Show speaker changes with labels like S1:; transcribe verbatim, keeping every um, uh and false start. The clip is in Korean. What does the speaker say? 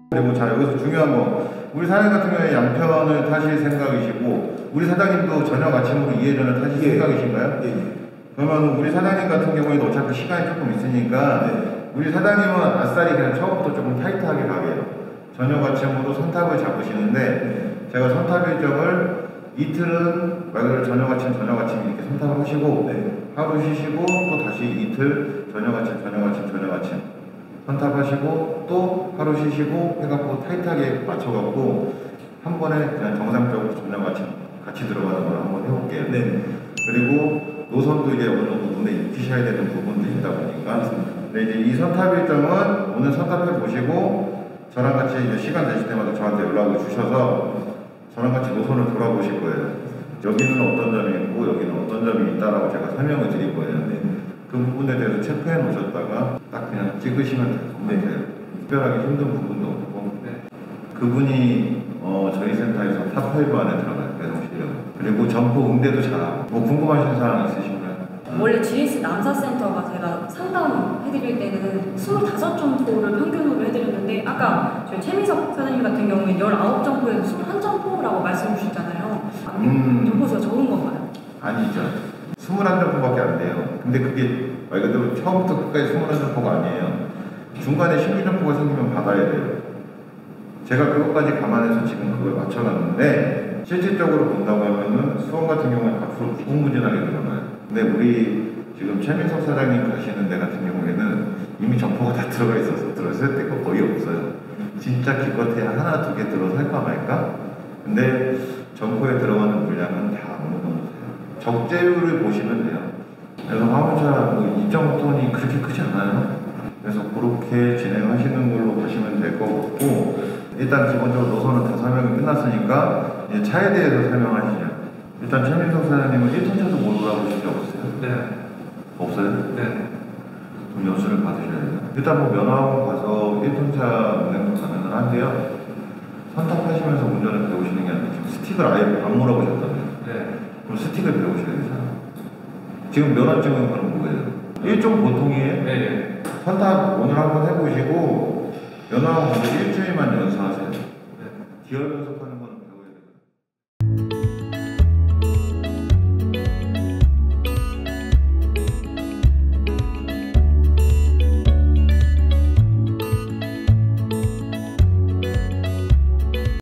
S1: 그리고 자 여기서 중요한 거, 우리 사장님 같은 경우에 양편을 타실 생각이시고 우리 사장님도 저녁 아침으로 이회전을 타실 예. 생각이신가요? 예. 그러면 우리 사장님 같은 경우에도 어차피 시간이 조금 있으니까 네. 우리 사장님은 아싸리 그냥 처음부터 조금 타이트하게 가게요. 저녁 아침으로 선탑을 잡으시는데 네. 제가 선탑 일정을 이틀은 말 그대로 저녁 아침 저녁 아침 이렇게 선탑을 하시고 네. 하루 쉬시고 또 다시 이틀 저녁 아침 저녁 아침 저녁 아침 선탑하시고 또 하루 쉬시고 해갖고 타이트하게 맞춰갖고 한 번에 그냥 정상적으로 저녁 아침 같이 들어가는 걸 한번 해볼게요. 네. 그리고 노선도 이제 어느 정도 눈에 익히셔야 되는 부분도 있다 보니까 근데 이제 이 선탑 일정은 오늘 선탑해 보시고 저랑 같이 이제 시간 되실 때마다 저한테 연락을 주셔서 저랑 같이 노선을 돌아보실 거예요. 여기는 어떤 점이 있고 여기는 어떤 점이 있다라고 제가 설명을 드릴 거예요. 네. 그 부분에 대해서 체크해 놓으셨다가 딱 그냥 찍으시면 될 것 같아요. 네. 특별하게 힘든 부분도 없고 네. 그분이 어, 저희 센터에서 탑 파이브 안에 들어가요. 배송 실력. 그리고 점포 응대도 잘하고. 뭐 궁금하신 사항 있으신가요?
S2: 원래 지에스 남사센터가 제가 상담 해드릴 때는 스물다섯 점포를 평균으로 해드렸는데 아까 저희 최민석 사장님 같은 경우에 열아홉 점포에서 이십일 점포라고 말씀 주셨잖아요.
S1: 음.
S2: 점포수가 적은 건가요?
S1: 아니죠. 이십일 점포밖에 안 돼요. 근데 그게 말 그대로 처음부터 끝까지 이십일 점포가 아니에요. 중간에 십이 점포가 생기면 받아야 돼요. 제가 그것까지 감안해서 지금 그걸 맞춰놨는데 실질적으로 본다고 하면은 수원 같은 경우는 앞으로 무궁무진하게 늘어나요. 근데 우리 지금 최민석 사장님 가시는 데 같은 경우에는 이미 점포가 다 들어가 있어서 들어설 데가 거의 없어요. 진짜 기껏해야 하나 두 개 들어설까 말까? 근데 점포에 들어가는 물량은 다 어느 정도 돼요. 적재율을 보시면 돼요. 그래서 화물차 뭐 이 점 오 톤이 그렇게 크지 않아요. 그래서 그렇게 진행하시는 걸로 보시면 될 것 같고 일단 기본적으로 노선은 다 설명이 끝났으니까 이제 차에 대해서 설명하시죠. 일단 최민석 사장님은 일 톤 차도 못 돌아보신 적 없어요?
S3: 네.
S1: 없어요?
S3: 네.
S1: 그럼 연수를 받으셔야 돼요. 일단 뭐 면허학원 가서 일 톤 차 운행도 가능은 한데요. 선탑하시면서 운전을 배우시는 게 아니라 지금 스틱을 아예 안 몰아보셨다고요?
S3: 네.
S1: 그럼 스틱을 배우셔야 되잖아요. 지금 면허증은 그럼 뭐예요? 일종 보통이에요?
S3: 네.
S1: 선탑 오늘 한번 해보시고 면허학원 일주일만 연수하세요.
S3: 네.
S1: 기어 연수